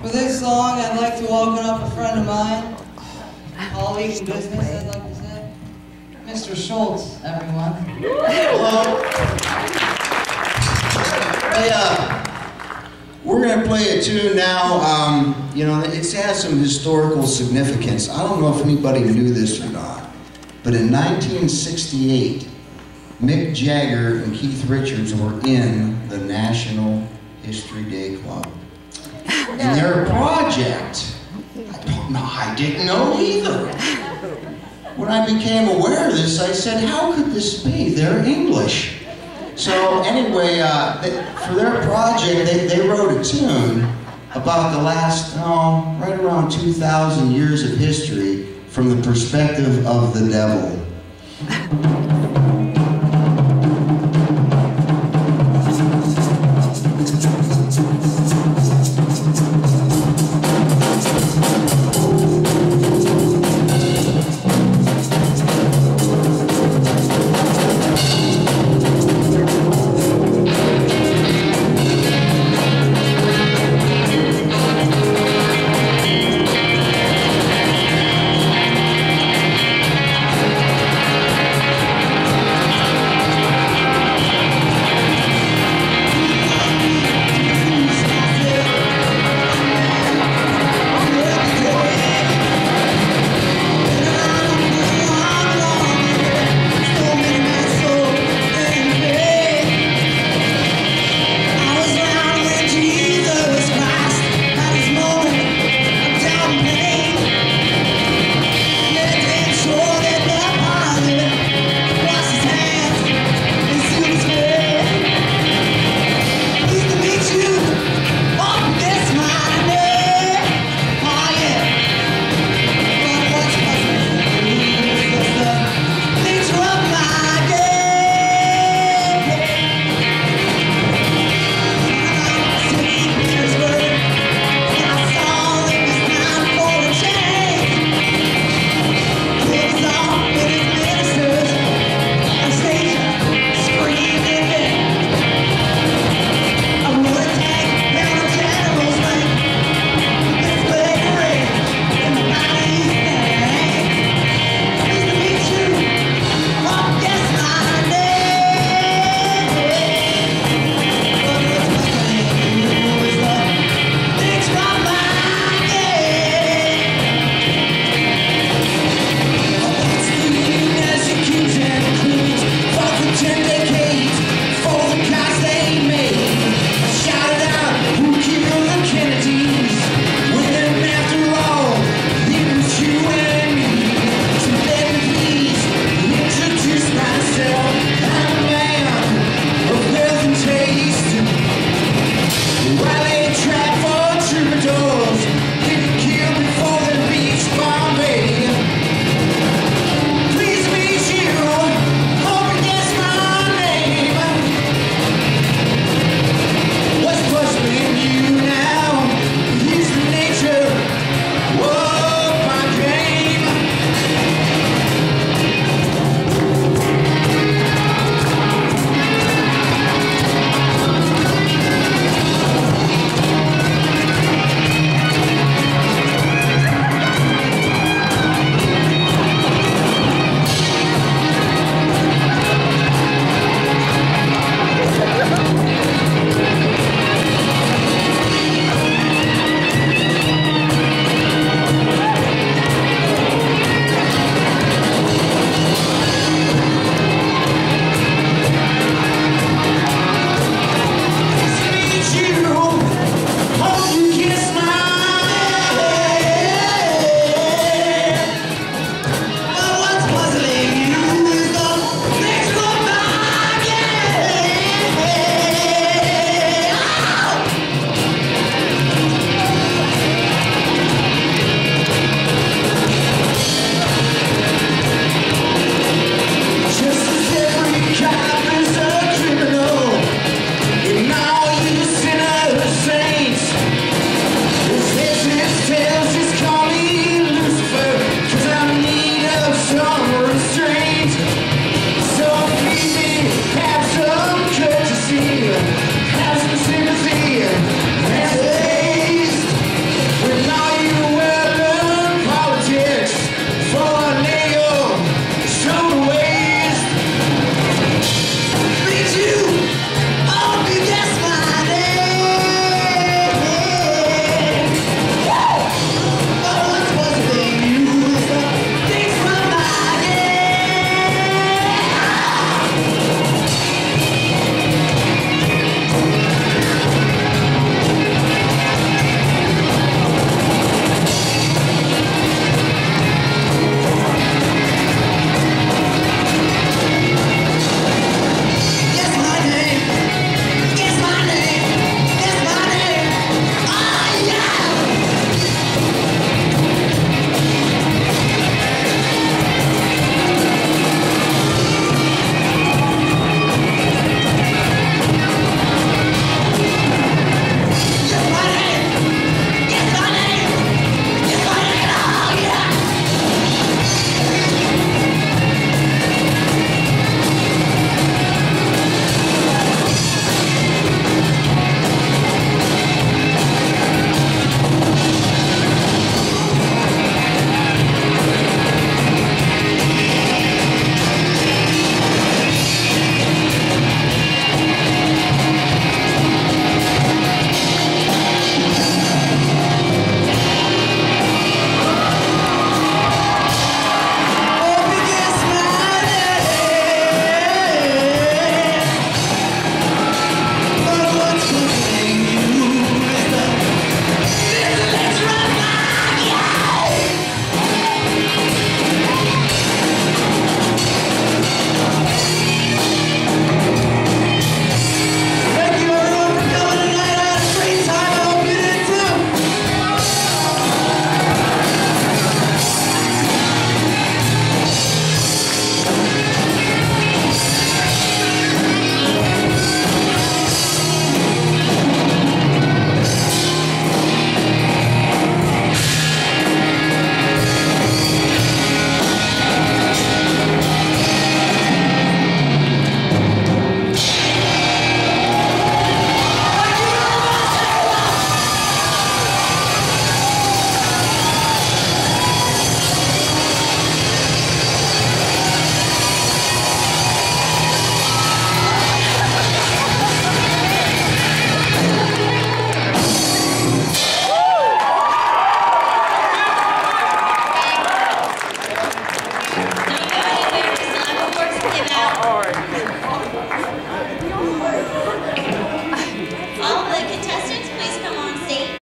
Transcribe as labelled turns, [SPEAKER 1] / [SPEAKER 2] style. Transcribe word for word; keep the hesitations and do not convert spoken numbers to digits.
[SPEAKER 1] For this song, I'd like to welcome up a friend of mine, colleague in business, I'd like to say, Mister Schultz, everyone.
[SPEAKER 2] Hello. Hey, uh, we're going to play a tune now. Um, you know, it has some historical significance. I don't know if anybody knew this or not, but in nineteen sixty-eight, Mick Jagger and Keith Richards were in the National History Day Club. And their project, I don't know, I didn't know either. When I became aware of this, I said, how could this be? They're English. So anyway, uh, they, for their project, they, they wrote a tune about the last, oh, right around two thousand years of history from the perspective of the devil.